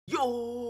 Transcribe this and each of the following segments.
Yo,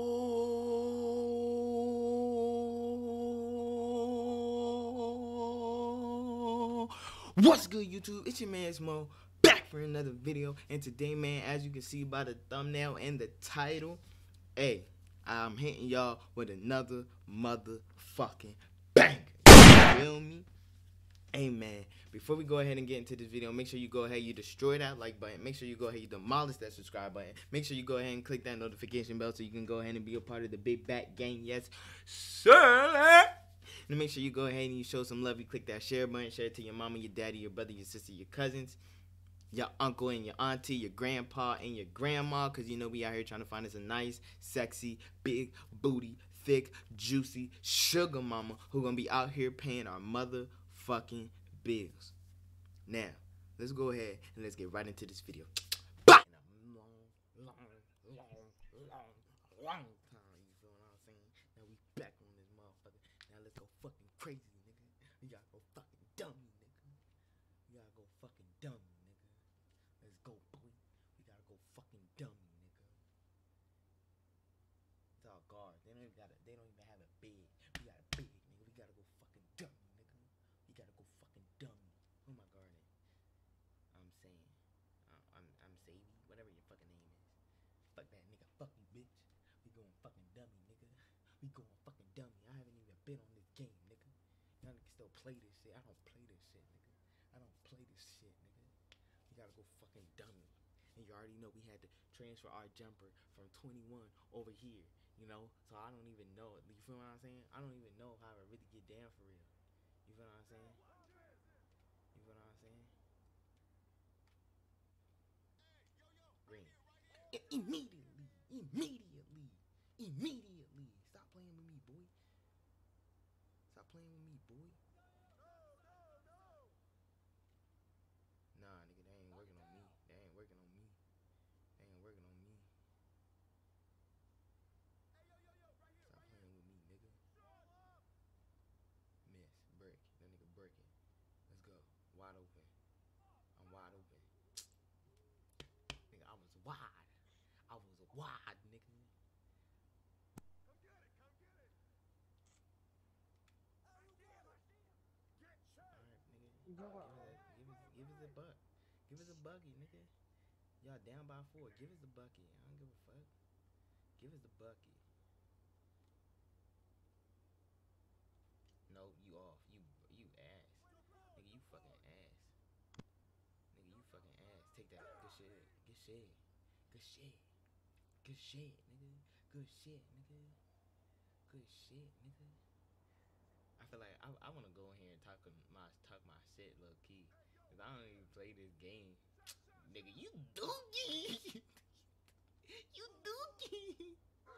what's good, YouTube? It's your man Smo back for another video. And today, man, as you can see by the thumbnail and the title, hey, I'm hitting y'all with another motherfucking bang. You feel me? Hey man, before we go ahead and get into this video, make sure you go ahead, you destroy that like button. Make sure you go ahead, you demolish that subscribe button. Make sure you go ahead and click that notification bell so you can go ahead and be a part of the Big Bat Gang. Yes, sir. And make sure you go ahead and you show some love. You click that share button, share it to your mama, your daddy, your brother, your sister, your cousins, your uncle and your auntie, your grandpa and your grandma, because you know we out here trying to find us a nice, sexy, big booty, thick, juicy sugar mama who gonna be out here paying our motherfucking bills. Now, let's go ahead and let's get right into this video. Bye! Long time, you feel what I'm saying? Now we back on this motherfucker. Now let's go fucking crazy, nigga. We gotta go fucking dummy, nigga. We gotta go fucking dummy, nigga. Let's go, boy. We gotta go fucking dummy, nigga. It's all guards. They don't even have a bed. We got a bed, nigga. We gotta go fucking dummy, nigga. We gotta go fucking dummy. Who my guard at? I'm saying. I'm Sadie. Whatever your fucking name is. Fuck that nigga. Fuck you, bitch. We going fucking dummy, nigga. We going fucking dummy. I haven't even been on this game, nigga. Y'all niggas still play this shit. I don't play this shit, nigga. I don't play this shit, nigga. We gotta go fucking dummy. And you already know we had to transfer our jumper from 21 over here, you know? So I don't even know. You feel what I'm saying? I don't even know how to really get down for real. You feel what I'm saying? You feel what I'm saying? Green. Immediately. Stop playing with me, boy. Stop playing with me, boy. Nah, nigga, they ain't working on me. They ain't working on me. They ain't working on me. Stop playing with me, nigga. Miss, break. That nigga breaking. Let's go. Wide open. I'm wide open. Nigga, I was wide. I was wide, nigga. Alright, nigga. Give us a buck. Give us a bucket, nigga. Y'all down by 4. Give us the bucket. I don't give a fuck. Give us the bucket. No, you off. You ass. Nigga, you fucking ass. Nigga, you fucking ass. Take that. Good shit. Good shit. Good shit. Good shit, nigga. Good shit, nigga. Good shit, nigga. I feel like I want to go in here and talk my shit low key, cause I don't even play this game, nigga. You dookie. You dookie.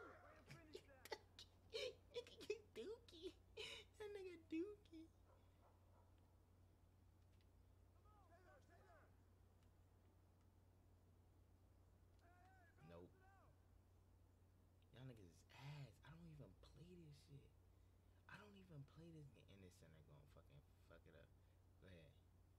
Nigga, you dookie. That nigga dookie. Nope. Y'all niggas is ass. I don't even play this shit. I don't even play this game. And this center gonna fucking fuck it up. Go ahead.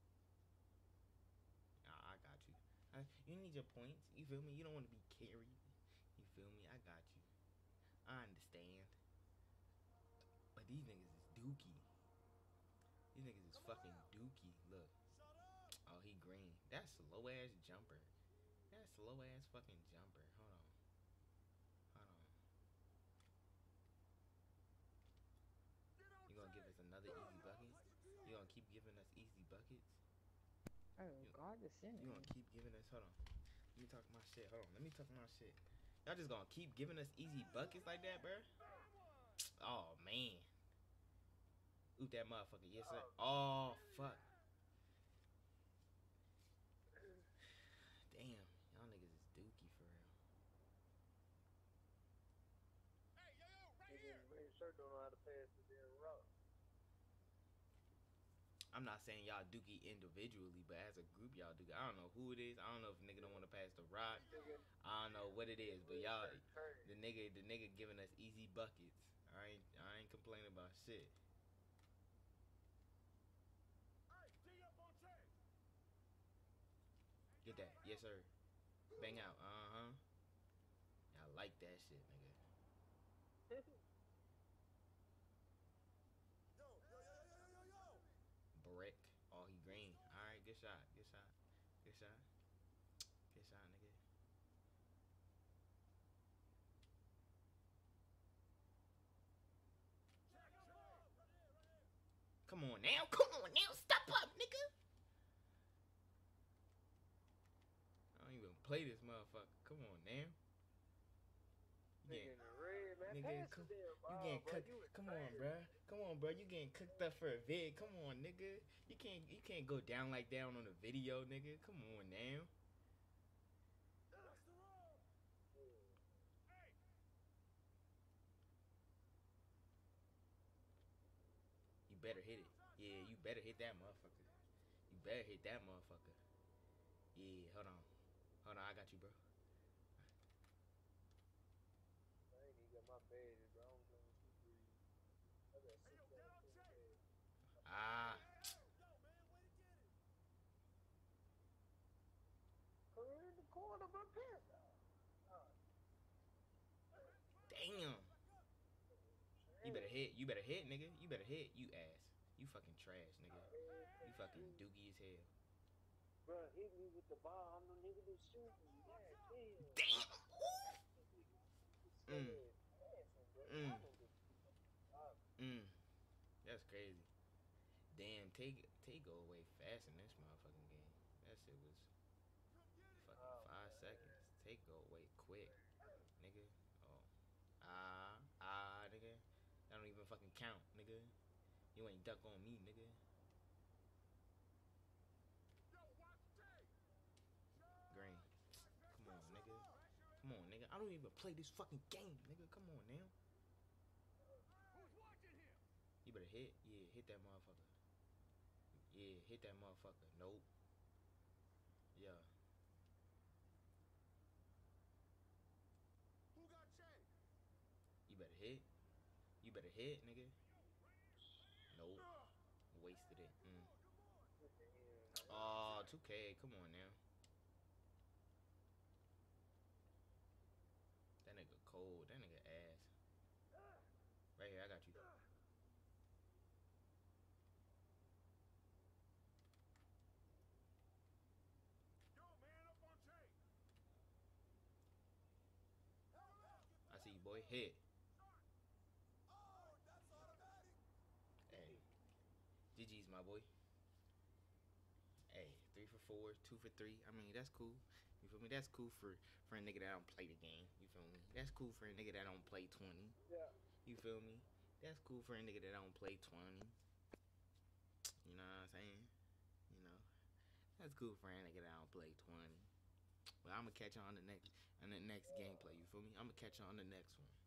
I got you. You need your points. You feel me? You don't want to be carried. You feel me? I got you. I understand. But these niggas is dookie. These niggas is fucking dookie. Look. Oh, he green. That slow ass jumper. That slow ass fucking jumper. Hold on. Hold on. You gonna give us another easy bucket? You gonna keep giving us easy buckets? Oh God, the sin. You gonna keep giving us? Hold on. Let me talk my shit. Hold on. Let me talk my shit. Y'all just gonna keep giving us easy buckets like that, bro? Oh man. Oop that motherfucker. Yes sir. Oh fuck. Damn. Y'all niggas is dookie for real. I'm not saying y'all dookie individually, but as a group, y'all dookie. I don't know who it is. I don't know if nigga don't want to pass the rock. I don't know what it is, but y'all, the nigga giving us easy buckets. I ain't complaining about shit. Get that, yes sir. Bang out, Y'all like that shit, nigga. Brick. Oh, he green. Alright, good shot. Good shot. Good shot. Good shot, nigga. Come on now. Come on now. Step up, nigga. I don't even play this motherfucker. Come on now. Nigga in the red, man. Nigga, Pass it there, you bro, getting bro. cooked. You Come on, bruh. Come on, bro. You getting cooked up for a vid. Come on, nigga. You can't go down like that on a video, nigga. Come on now. You better hit it. Yeah, you better hit that motherfucker. You better hit that motherfucker. Yeah, hold on. Hold on, I got you, bro. I ain't even got my badges, bro. I'm going to breathe. I got 6 badges. Ah. Career in the corner, my pants. Damn. You better hit. You better hit, nigga. You better hit. You ass. You fucking trash, nigga. You fucking doogie as hell. Bro, hit me with the ball. I'm the nigga that shoot me. Damn. That's crazy. Damn, take go away fast in this motherfucking game. That shit was fucking 5 seconds. Take go away quick, nigga. Oh, nigga. That don't even fucking count, nigga. You ain't duck on me, nigga. Green. Come on, nigga. Come on, nigga. I don't even play this fucking game, nigga. Come on now. You better hit. Yeah, hit that motherfucker. Yeah, hit that motherfucker. Nope. Yeah. You better hit. You better hit, nigga. Nope. Wasted it. Oh, 2K. Come on now. That nigga cold. That nigga ass. Right here, I got you. I see you, boy. Hit. Hey. GG's, my boy. Hey, 3 for 4, 2 for 3. I mean, that's cool. You feel me? That's cool for a nigga that don't play the game. You feel me? That's cool for a nigga that don't play 20. Yeah. You feel me? That's cool for a nigga that don't play 20. You know what I'm saying? You know, that's cool for a nigga that don't play 20. But I'm gonna catch you on the next gameplay. You feel me? I'm gonna catch you on the next one.